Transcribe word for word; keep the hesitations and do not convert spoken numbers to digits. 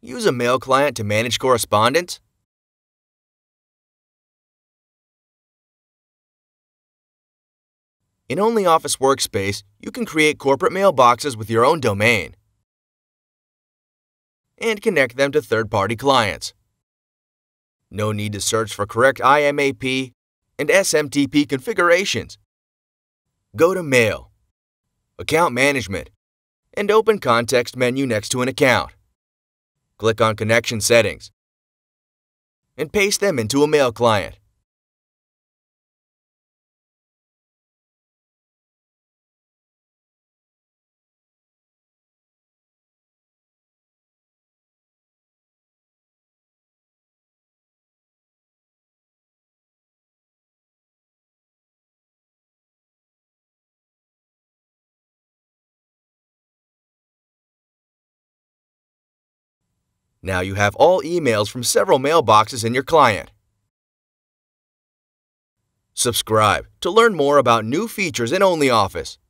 Use a mail client to manage correspondence. In ONLYOFFICE Workspace, you can create corporate mailboxes with your own domain and connect them to third-party clients. No need to search for correct I M A P and S M T P configurations. Go to Mail, Account Management, and open Context menu next to an account. Click on Connection Settings and paste them into a mail client. Now you have all emails from several mailboxes in your client. Subscribe to learn more about new features in ONLYOFFICE.